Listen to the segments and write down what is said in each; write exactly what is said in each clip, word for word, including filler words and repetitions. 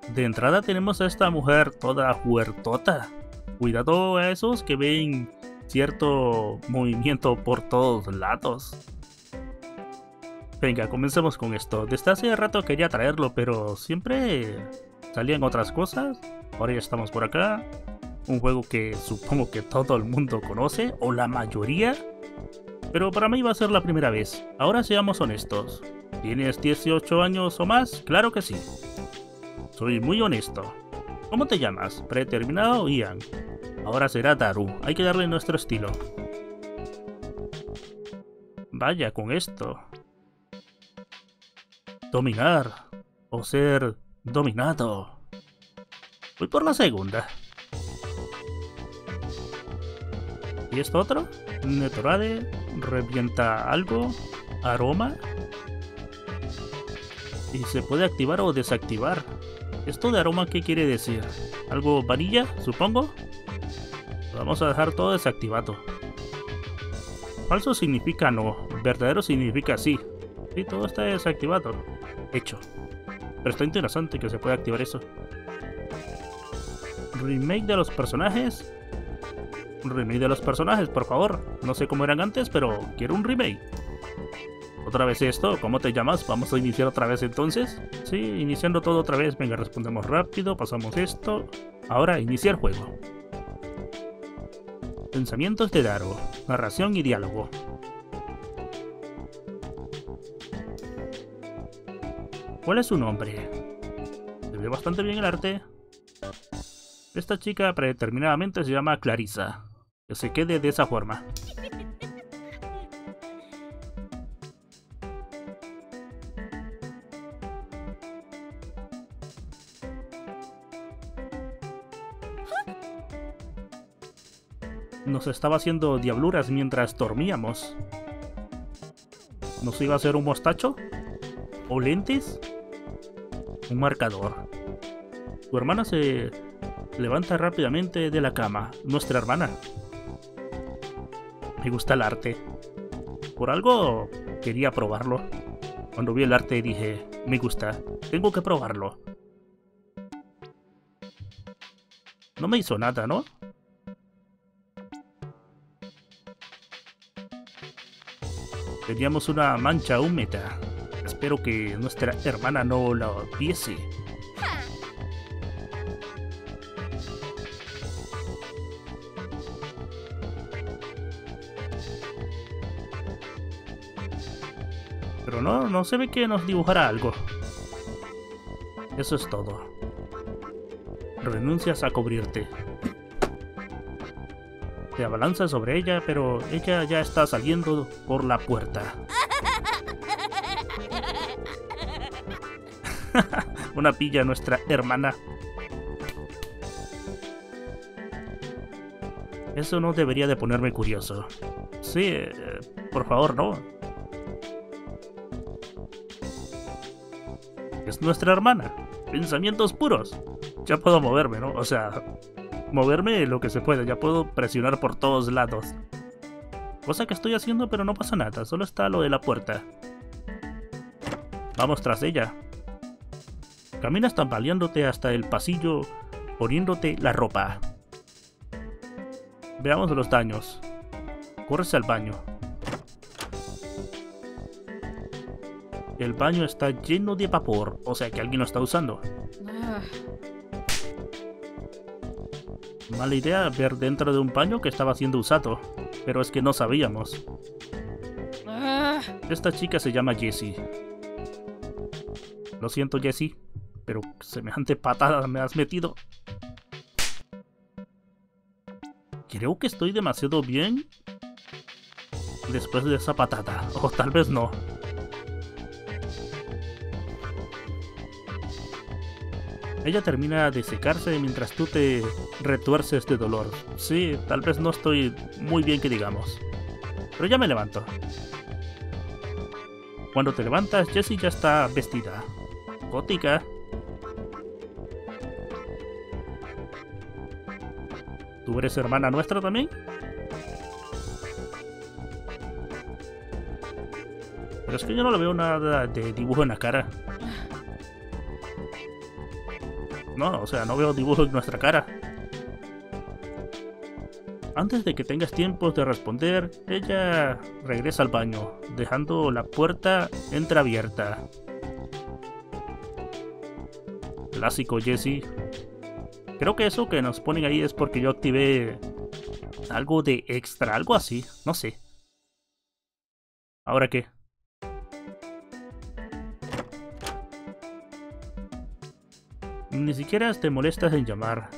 De entrada tenemos a esta mujer toda huertota. Cuidado a esos que ven cierto movimiento por todos lados. Venga, comencemos con esto. Desde hace rato quería traerlo, pero siempre salían otras cosas. Ahora ya estamos por acá. Un juego que supongo que todo el mundo conoce, o la mayoría. Pero para mí va a ser la primera vez. Ahora seamos honestos. ¿Tienes dieciocho años o más? Claro que sí. Soy muy honesto. ¿Cómo te llamas? Predeterminado o Ian. Ahora será Daru. Hay que darle nuestro estilo. Vaya con esto. Dominar. O ser dominado. Voy por la segunda. ¿Y esto otro? Netorade. Revienta algo. Aroma. Y se puede activar o desactivar. ¿Esto de aroma qué quiere decir? ¿Algo vanilla, supongo? Vamos a dejar todo desactivado. Falso significa no, verdadero significa sí. Sí, todo está desactivado. Hecho. Pero está interesante que se pueda activar eso. Remake de los personajes. Remake de los personajes, por favor. No sé cómo eran antes, pero quiero un remake. ¿Otra vez esto? ¿Cómo te llamas? ¿Vamos a iniciar otra vez entonces? Sí, iniciando todo otra vez. Venga, respondemos rápido, pasamos esto. Ahora, iniciar juego. Pensamientos de Daru. Narración y diálogo. ¿Cuál es su nombre? Se ve bastante bien el arte. Esta chica predeterminadamente se llama Clarissa. Que se quede de esa forma. Nos estaba haciendo diabluras mientras dormíamos. ¿Nos iba a hacer un mostacho? ¿O lentes? Un marcador. Tu hermana se levanta rápidamente de la cama. Nuestra hermana. Me gusta el arte. Por algo quería probarlo. Cuando vi el arte dije, me gusta, tengo que probarlo. No me hizo nada, ¿no? Teníamos una mancha húmeda. Espero que nuestra hermana no la viese. Pero no, no se ve que nos dibujara algo. Eso es todo. Renuncias a cubrirte. Te abalanzas sobre ella, pero ella ya está saliendo por la puerta. Una pilla nuestra hermana. Eso no debería de ponerme curioso. Sí, eh, por favor, no. Es nuestra hermana. Pensamientos puros. Ya puedo moverme, ¿no? O sea, moverme lo que se puede. Ya puedo presionar por todos lados. Cosa que estoy haciendo, pero no pasa nada. Solo está lo de la puerta. Vamos tras ella. Caminas tambaleándote hasta el pasillo, poniéndote la ropa. Veamos los daños. Corres al baño. El baño está lleno de vapor, o sea que alguien lo está usando. Mala idea ver dentro de un baño que estaba siendo usado, pero es que no sabíamos. Esta chica se llama Jessie. Lo siento, Jessie, pero semejante patada me has metido. Creo que estoy demasiado bien después de esa patada, o tal vez no. Ella termina de secarse mientras tú te retuerces de dolor. Sí, tal vez no estoy muy bien que digamos, pero ya me levanto. Cuando te levantas, Jessie ya está vestida. Gótica. ¿Tú eres hermana nuestra también? Pero es que yo no le veo nada de dibujo en la cara. No, o sea, no veo dibujos en nuestra cara. Antes de que tengas tiempo de responder, ella regresa al baño, dejando la puerta entreabierta. Clásico, Jesse. Creo que eso que nos ponen ahí es porque yo activé algo de extra, algo así, no sé. ¿Ahora qué? Ni siquiera te molestas en llamar.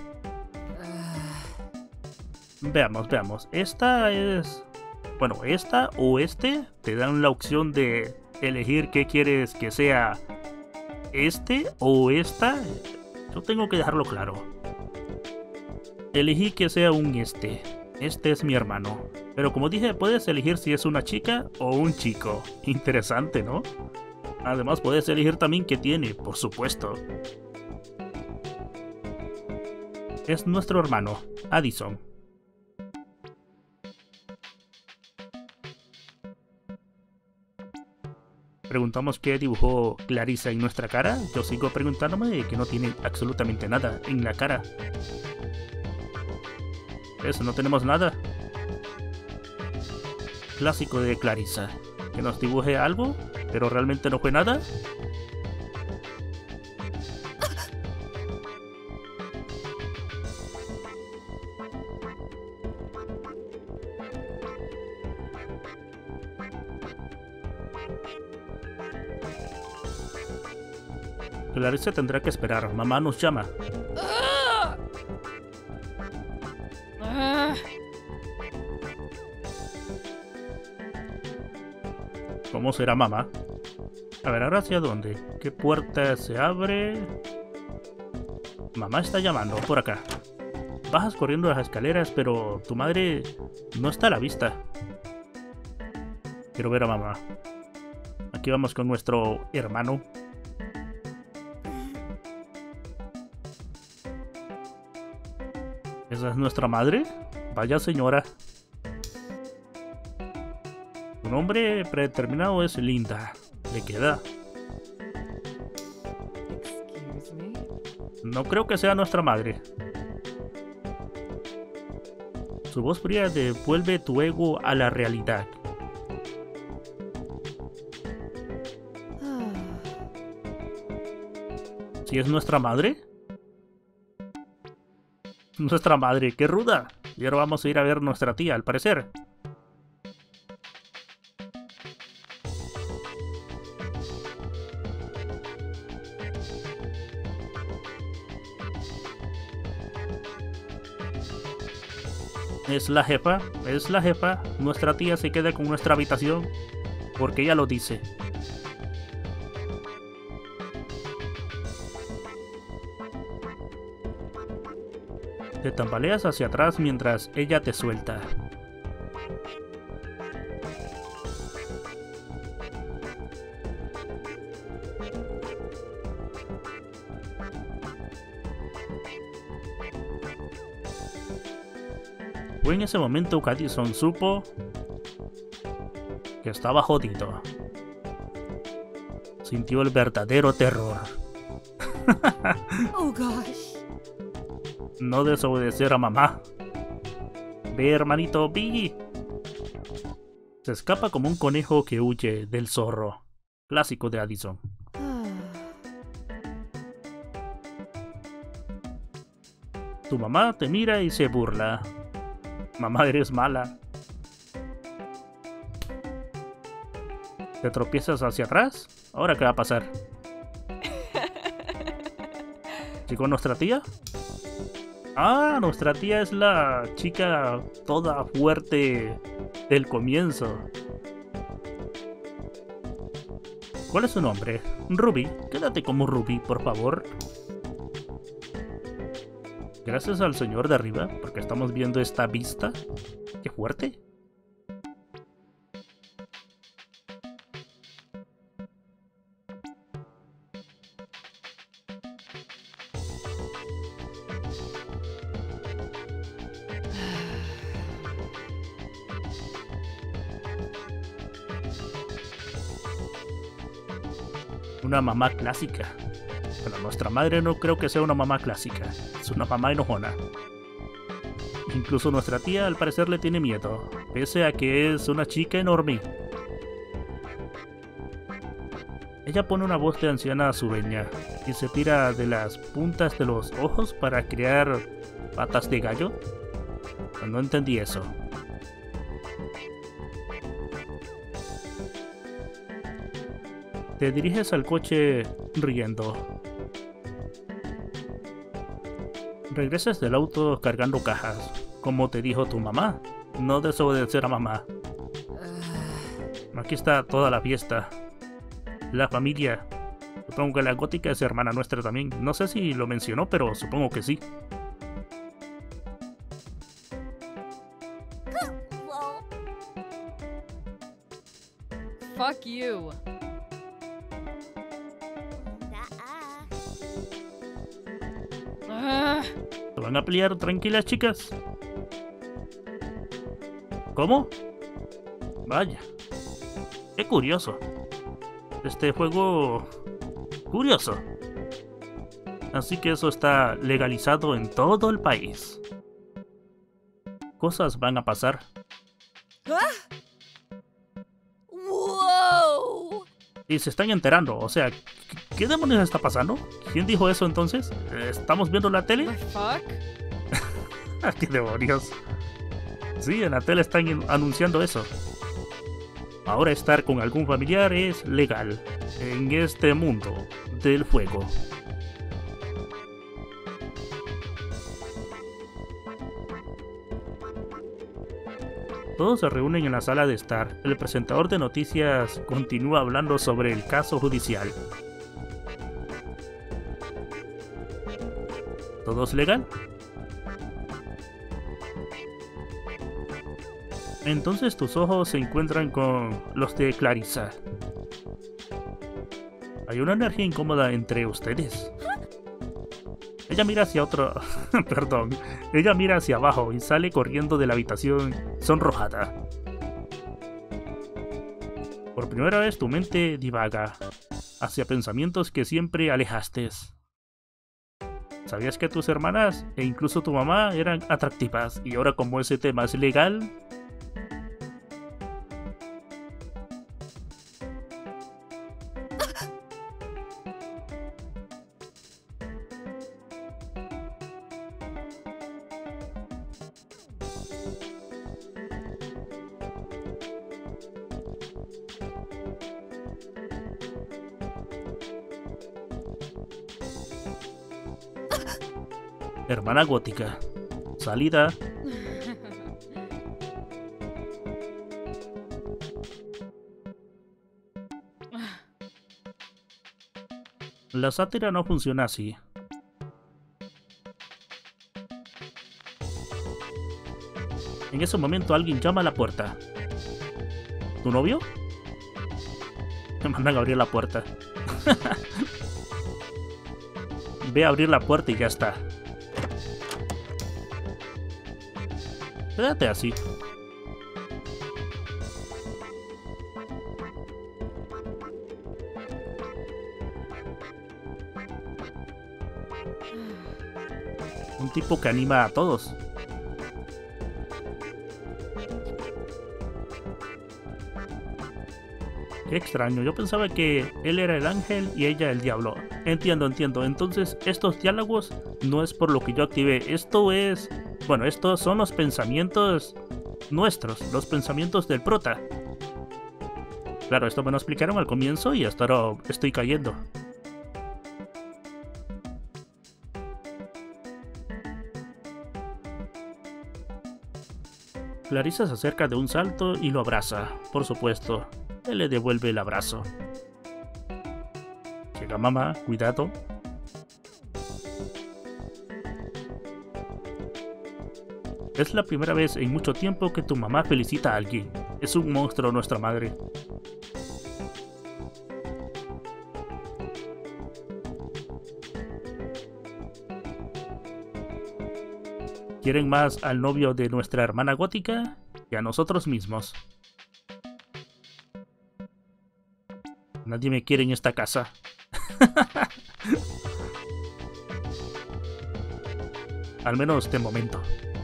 Veamos, veamos. Esta es... Bueno, esta o este te dan la opción de elegir qué quieres que sea este o esta. Yo tengo que dejarlo claro. Elegí que sea un este. Este es mi hermano. Pero como dije, puedes elegir si es una chica o un chico. Interesante, ¿no? Además puedes elegir también qué tiene, por supuesto. Es nuestro hermano, Addison. Preguntamos qué dibujó Clarissa en nuestra cara. Yo sigo preguntándome que no tiene absolutamente nada en la cara. Eso, no tenemos nada. Clásico de Clarissa. Que nos dibuje algo, pero realmente no fue nada. Clarissa tendrá que esperar. Mamá nos llama. ¿Cómo será mamá? A ver, ¿ahora hacia dónde? ¿Qué puerta se abre? Mamá está llamando, por acá. Bajas corriendo las escaleras, pero tu madre no está a la vista. Quiero ver a mamá. Aquí vamos con nuestro hermano. ¿Esa es nuestra madre? Vaya señora. Un nombre predeterminado es Linda. Le queda. No creo que sea nuestra madre. Su voz fría devuelve tu ego a la realidad. ¿Si es nuestra madre? Nuestra madre, qué ruda. Y ahora vamos a ir a ver nuestra tía, al parecer. Es la jefa, es la jefa. Nuestra tía se queda con nuestra habitación porque ella lo dice. Te tambaleas hacia atrás mientras ella te suelta. Fue en ese momento que Addison supo que estaba jodido. Sintió el verdadero terror. Oh gosh. No desobedecer a mamá. Ve, hermanito, ve. Se escapa como un conejo que huye del zorro. Clásico de Addison. Tu mamá te mira y se burla. Mamá, eres mala. ¿Te tropiezas hacia atrás? ¿Ahora qué va a pasar? ¿Llegó nuestra tía? Ah, nuestra tía es la chica toda fuerte del comienzo. ¿Cuál es su nombre? Ruby. Quédate como Ruby, por favor. Gracias al señor de arriba, porque estamos viendo esta vista. ¡Qué fuerte! Una mamá clásica. Bueno, nuestra madre no creo que sea una mamá clásica. Es una mamá enojona. Incluso nuestra tía al parecer le tiene miedo, pese a que es una chica enorme. Ella pone una voz de anciana sureña y se tira de las puntas de los ojos para crear patas de gallo. No entendí eso. Te diriges al coche riendo. Regresas del auto cargando cajas, como te dijo tu mamá. No desobedecer a mamá. Aquí está toda la fiesta. La familia. Supongo que la gótica es hermana nuestra también. No sé si lo mencionó, pero supongo que sí. Fuck you. Ah. ¿Se van a pelear tranquilas, chicas? ¿Cómo? Vaya. Qué curioso. Este juego... curioso. Así que eso está legalizado en todo el país. Cosas van a pasar. Whoa. Y se están enterando, o sea, ¿qué demonios está pasando? ¿Quién dijo eso entonces? ¿Estamos viendo la tele? The fuck? ¿Qué demonios? Sí, en la tele están anunciando eso. Ahora estar con algún familiar es legal en este mundo del juego. Todos se reúnen en la sala de estar. El presentador de noticias continúa hablando sobre el caso judicial. ¿Todo es legal? Entonces tus ojos se encuentran con los de Clarissa. Hay una energía incómoda entre ustedes. Ella mira hacia otro... Perdón. Ella mira hacia abajo y sale corriendo de la habitación sonrojada. Por primera vez tu mente divaga hacia pensamientos que siempre alejaste. ¿Sabías que tus hermanas e incluso tu mamá eran atractivas y ahora como ese tema es legal? Hermana gótica. Salida. La sátira no funciona así. En ese momento alguien llama a la puerta. ¿Tu novio? Me mandan a abrir la puerta. Ve a abrir la puerta y ya está. Quédate así. Un tipo que anima a todos. Qué extraño, yo pensaba que él era el ángel y ella el diablo. Entiendo, entiendo. Entonces estos diálogos no es por lo que yo activé. Esto es... Bueno, estos son los pensamientos nuestros, los pensamientos del prota. Claro, esto me lo explicaron al comienzo y hasta ahora estoy cayendo. Clarissa se acerca de un salto y lo abraza, por supuesto. Él le devuelve el abrazo. Llega mamá, cuidado. Es la primera vez en mucho tiempo que tu mamá felicita a alguien. Es un monstruo nuestra madre. Quieren más al novio de nuestra hermana gótica que a nosotros mismos. Nadie me quiere en esta casa. Al menos de momento.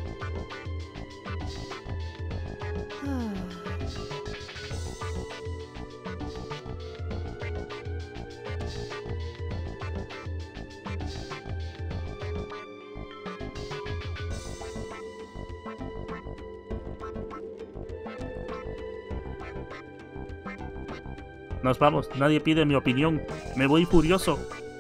Nos vamos, nadie pide mi opinión. Me voy furioso.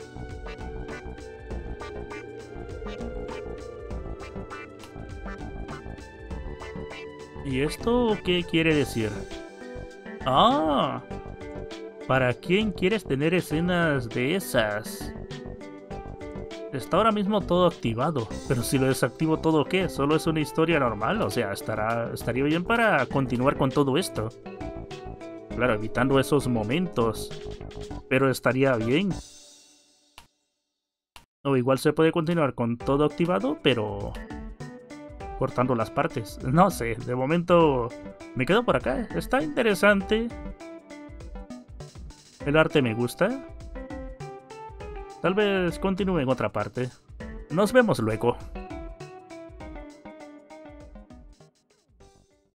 ¿Y esto qué quiere decir? ¡Ah! ¿Para quién quieres tener escenas de esas? Está ahora mismo todo activado, pero si lo desactivo todo, ¿qué? Solo es una historia normal, o sea, estará, estaría bien para continuar con todo esto. Claro, evitando esos momentos, pero estaría bien. O igual se puede continuar con todo activado, pero cortando las partes. No sé, de momento me quedo por acá. Está interesante. El arte me gusta. Tal vez continúe en otra parte. Nos vemos luego.